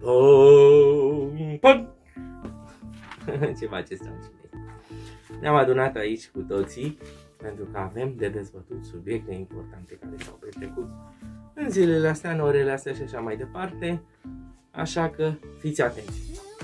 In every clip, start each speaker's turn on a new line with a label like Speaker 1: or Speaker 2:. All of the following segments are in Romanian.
Speaker 1: Pum, pum. Ce faceți, dragii mei? Ne-am adunat aici cu toții pentru că avem de dezbătut subiecte importante care s-au petrecut în zilele astea, în orele astea și așa mai departe. Așa că fiți atenți.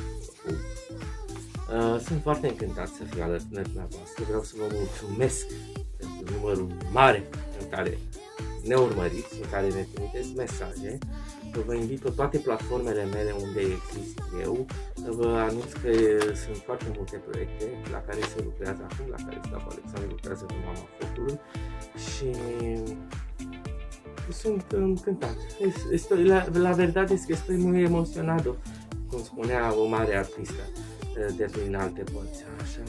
Speaker 1: Sunt foarte încântat să fiu alături de dumneavoastră. Vreau să vă mulțumesc pentru numărul mare în care ne urmăriți, în care ne trimiteți mesaje. Vă invit pe toate platformele mele unde exist eu. Vă anunț că sunt foarte multe proiecte la care se lucrează acum, la care Stav Alexandru lucrează cu Mama Focului și sunt încântat. La verdade es que estoy muy emocionado, cum spunea o mare artistă de prin alte părți. Așa.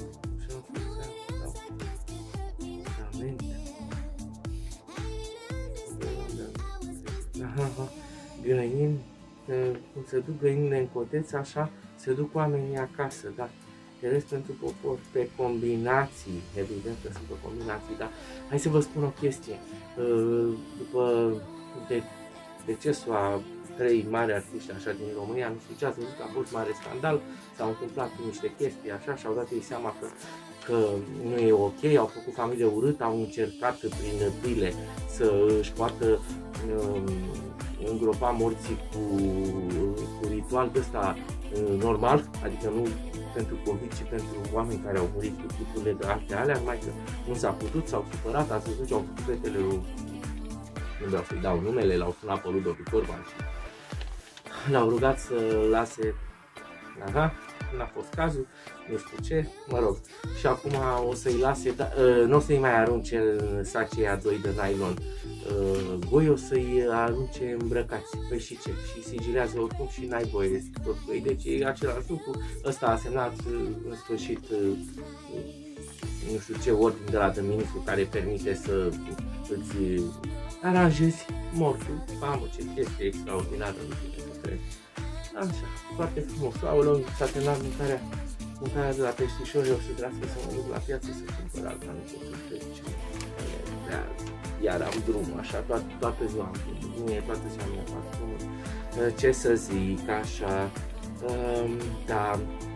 Speaker 1: Găini, cum se duc găinile în coteț, așa se duc oamenii acasă, da. Teresc pentru popor, pe combinații, evident că sunt pe combinații, dar hai să vă spun o chestie. După decesul a 3 mari artiști așa din România, nu știu ce ați văzut, a fost mare scandal, s-au întâmplat niște chestii așa și au dat ei seama că nu e ok, au făcut familie urât, au încercat prin pile să își poată îngropa morții cu ritual de ăsta normal, adică nu pentru COVID, ci pentru oameni care au murit cu tipurile de alte alea, numai că nu s-a putut, s-au supărat, ați văzut ce au făcut fetele lui, nu vreau să-i dau numele, l-au sunat pe Ludovic Orban și l-au rugat să lase, n-a fost cazul, nu știu ce, mă rog, și acum o să-i lase, nu o să-i mai arunce în sacii a 2 de nylon voi, o să-i arunce îmbrăcați, păi și ce, și sigilează oricum și n-ai voie tot cu ei, deci e același lucru, ăsta a semnat în sfârșit, nu știu ce ordine de la ministru care permite să îți aranjezi mortul, mamă, ce chestie extraordinară, nu știu ce cred. Așa, foarte frumos. Aoleu, s-a terminat mâncarea de la peștișori, eu o să trească să mă duc la piață să cumpăr alta, nu pot să trece. Iar am drum, așa, toată ziua am drum, mie toată ziua mi-a fac drum. Ce să zic, așa, da,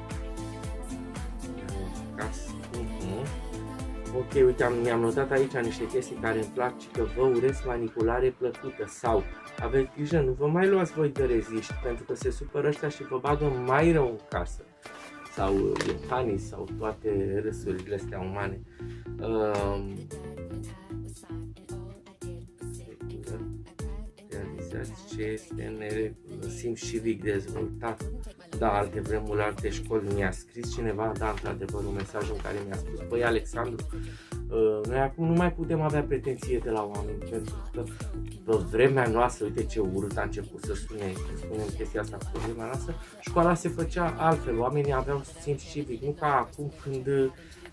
Speaker 1: ok, uite, mi-am notat aici niște chestii care îmi plac și că vă urez manipulare plăcută sau aveți grijă, nu vă mai luați voi de reziști pentru că se supără ăștia și vă bagă mai rău în casă sau ieftanii sau toate râsurile astea umane. Realizați ce este în neregulă, simț civic dezvoltat. Da, alte vremuri, alte școli, mi-a scris cineva, da, într-adevăr, un mesaj în care mi-a spus, băi, Alexandru, noi acum nu mai putem avea pretenție de la oameni, pentru că pe vremea noastră, uite ce urât a început să spunem chestia asta, pe vremea noastră, școala se făcea altfel, oamenii aveau simț civic, nu ca acum când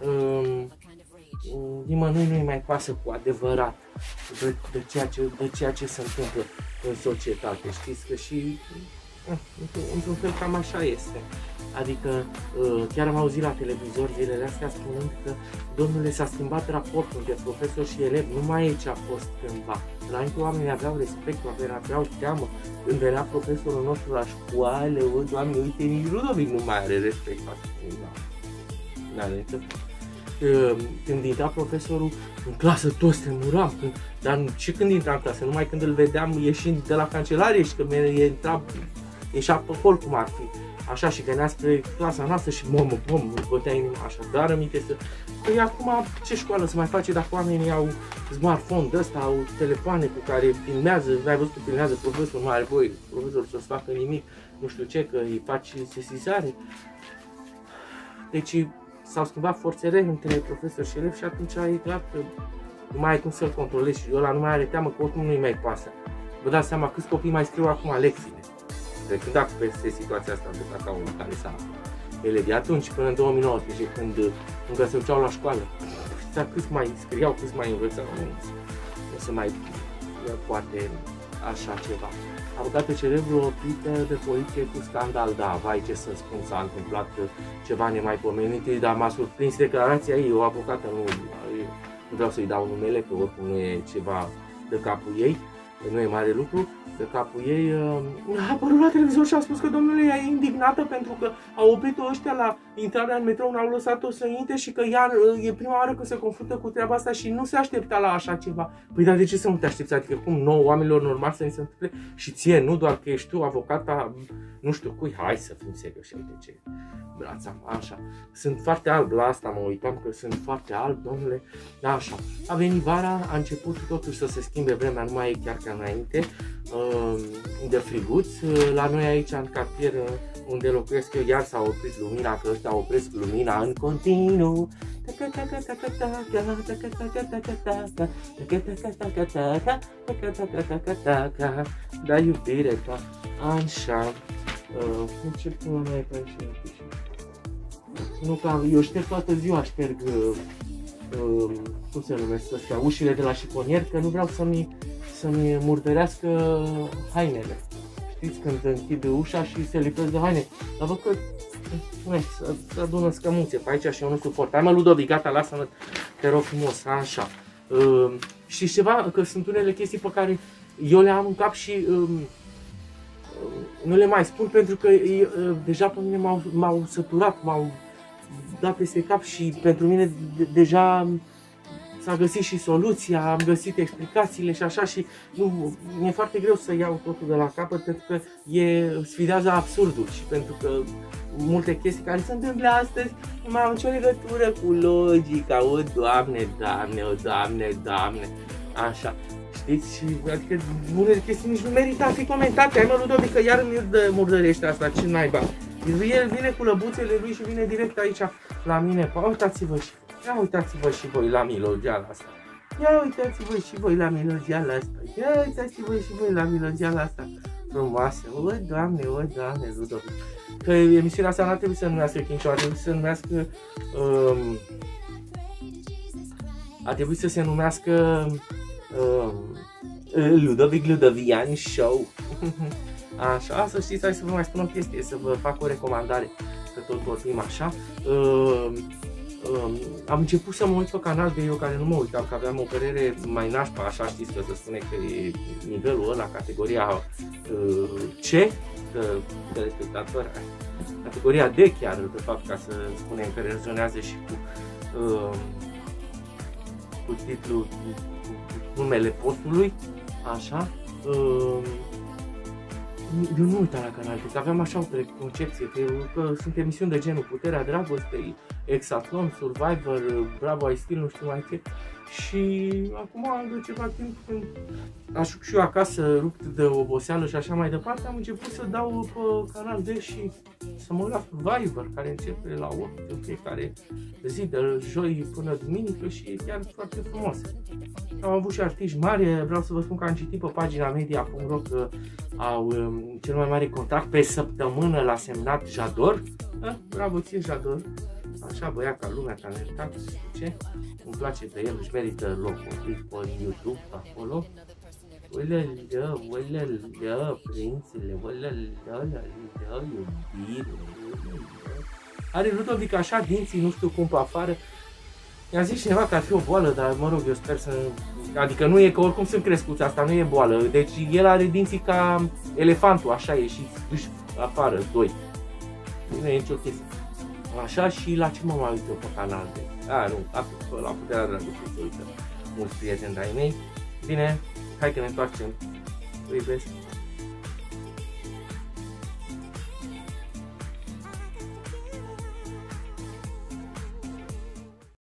Speaker 1: nimănui nu-i mai pasă cu adevărat de ceea ce se întâmplă în societate, știți că și într-un fel cam așa este. Adică chiar am auzit la televizor zilele astea spunând că, domnule, s-a schimbat raportul între profesor și elev, nu mai e ce a fost cândva. Înainte oamenii aveau respect, aveau teamă, când venea profesorul nostru la școală, Doamne, uite, nici Ludovic nu mai are respect față de când intra profesorul în clasă, toți tremuram, dar și când intra în clasă, numai când îl vedeam ieșind de la cancelarie și că ieșea pe hol cum ar fi, așa, și venea spre clasa noastră și îmi bătea inima așa, dar aminte să... Păi acum ce școală se mai face dacă oamenii au smartphone de ăsta, au telefoane cu care filmează, n-ai văzut că filmează profesorul, nu are voie profesorul să-ți facă nimic, nu știu ce, că îi faci sesizare. Deci s-au schimbat forțele între profesor și elev și atunci e clar că nu mai ai cum să-l controlezi și ăla nu mai are teamă că oricum nu-i mai pasă. Vă dați seama câți copii mai scriu acum lecțiile. De când a peste situația asta de cacaul în care s-a elevi atunci până în 2019 când încă se duceau la școală. Câți mai scriau, câți mai învățau, nu se mai poate așa ceva. Avocatul celebru oprită de poliție cu scandal, da, vai ce să spun, s-a întâmplat ceva nemaipomenit, dar m-a surprins declarația ei, o avocată, nu vreau să-i dau numele, că oricum nu e ceva de capul ei, nu e mare lucru, că capul ei a apărut la televizor și a spus că domnule ea e indignată pentru că au oprit-o ăștia la intrarea în metrou, n-au lăsat-o să intre și că ea e prima oară că se confruntă cu treaba asta și nu se aștepta la așa ceva. Păi dar de ce să nu te aștepți? Adică cum nouă oamenilor normal să ni se întâmple și ție, nu doar că ești tu avocata, nu știu cui, hai să fim serioși, uite ce brața, așa. Sunt foarte alb la asta, mă uitam că sunt foarte alb, domnule, așa. A venit vara, a început totuși să se schimbe vremea, nu mai e chiar ca înainte, de friguț. La noi aici în cartier unde locuiesc eu iar s-a oprit lumina, că ăștia opresc lumina în continuu. Da, iubire, da, așa. Ce până mai e pe aici? Nu, că eu șterg toată ziua, șterg, cum se numesc astea, ușile de la șifonier, că nu vreau să-mi murdărească hainele. Știți, când închid ușa și se lipesc de haine. Dar văd că să adună scămuțe pe aici și eu nu suport. Hai mă, Ludovic, gata, lasă-mă, te rog frumos, așa. Știți ceva? Că sunt unele chestii pe care eu le am în cap și nu le mai spun pentru că deja pe mine m-au săturat, m-au dat peste cap și pentru mine deja s-a găsit și soluția, am găsit explicațiile și așa și nu, mi-e foarte greu să iau totul de la capăt pentru că sfidează absurdul și pentru că multe chestii care se întâmplă astăzi nu mai au nicio legătură cu logica, o Doamne, Doamne, o Doamne, Doamne, așa. Știți? Și adică unele chestii nici nu merită a fi comentate. Hai mă, Ludovic, că iar îmi murdărește asta, ce naiba. El vine cu lăbuțele lui și vine direct aici la mine. Uitați-vă și voi, ia uitați-vă și voi la milogeala asta. Ia uitați-vă și voi la milogeala asta. Ia uitați-vă și voi la milogeala asta. Frumoasă. O, Doamne, Ludovic. Că emisiunea asta n-ar trebui să numească Chincioa, ar trebui să numească... ar trebui să se numească... Ludovic Ludovian Show. Așa, să știți, hai să vă mai spun o chestie, să vă fac o recomandare, că tot vorbim așa. Am început să mă uit pe canal de eu care nu mă uitam, că aveam o părere mai nașpa, așa știți că se spune că e nivelul ăla, categoria C, de telespectatori, categoria D chiar, de fapt, ca să spunem că rezonează și cu titlul, numele postului, așa. Eu nu uitam la canal, că aveam așa o preconcepție, că sunt emisiuni de genul Puterea Dragostei, Exatlon, Survivor, Bravo I Still, nu știu mai ce. Și acum, de ceva timp, când ajung și eu acasă, rupt de oboseală și așa mai departe, am început să dau pe canal D și să mă uit la Survivor, care începe la 8 în fiecare zi, de joi până duminică și e chiar foarte frumos. Am avut și artiști mari, vreau să vă spun că am citit pe pagina media.ro că au cel mai mare contract pe săptămână l-a semnat Jador. Bravo ție, Jador! Așa, băiat ca lumea, talentat, ce? Îmi place de el, își merită locul pe YouTube, acolo. Olelea, prințele, olelea, iubire. Are Ludovic așa dinții, nu știu cum pe afară. Mi-a zis cineva că ar fi o boală, dar mă rog, eu sper să... Adică nu e, că oricum sunt crescuți, asta nu e boală. Deci el are dinții ca elefantul, așa ieșiți afară, doi. Nu e nicio chestie. Așa, și la ce mă mai uit eu pe canal de... Nu, atât, la Puterea Dragostei se uită mulți prieteni de-ai mei. Bine, hai că ne întoarcem. Vă iubesc.